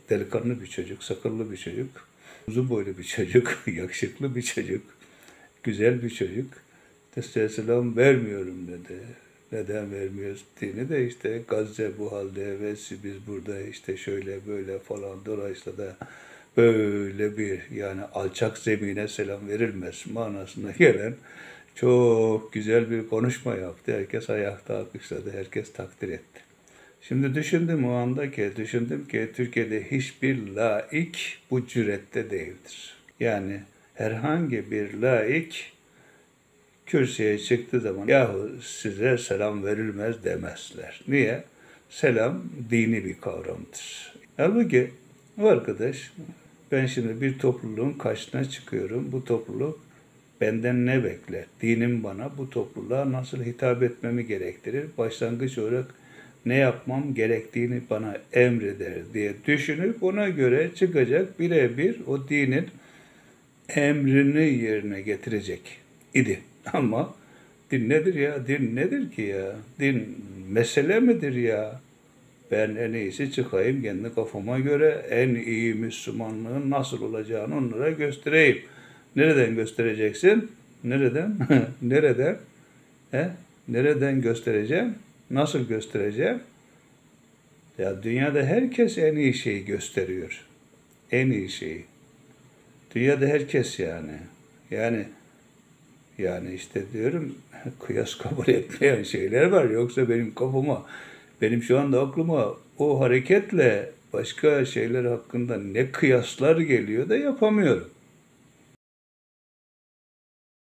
delikanlı bir çocuk, sakallı bir çocuk, uzun boylu bir çocuk, yakışıklı bir çocuk, güzel bir çocuk. Size selam vermiyorum dedi. Neden vermiyoruz dediğini de işte Gazze bu halde ve biz burada işte şöyle böyle falan dolayısıyla da böyle bir yani alçak zemine selam verilmez manasına gelen çok güzel bir konuşma yaptı. Herkes ayakta alkışladı, herkes takdir etti. Şimdi düşündüm ki Türkiye'de hiçbir laik bu cürette değildir. Yani herhangi bir laik kürsüye çıktığı zaman yahu size selam verilmez demezler. Niye? Selam dini bir kavramdır. Halbuki bu arkadaş ben şimdi bir topluluğun karşısına çıkıyorum. Bu topluluk benden ne bekler? Dinim bana bu topluluğa nasıl hitap etmemi gerektirir? Başlangıç olarak ne yapmam gerektiğini bana emreder diye düşünüp ona göre çıkacak birebir o dinin emrini yerine getirecek idi. Ama din nedir ya? Din nedir ki ya? Din mesele midir ya? Ben en iyisi çıkayım kendi kafama göre en iyi Müslümanlığın nasıl olacağını onlara göstereyim. Nereden göstereceksin? Nereden? Nereden? He? Nereden göstereceğim? Nasıl göstereceğim? Ya dünyada herkes en iyi şeyi gösteriyor. En iyi şeyi. Dünyada herkes yani. Yani yani işte diyorum kıyas kabul etmeyen şeyler var. Yoksa benim şu anda aklıma o hareketle başka şeyler hakkında ne kıyaslar geliyor da yapamıyorum.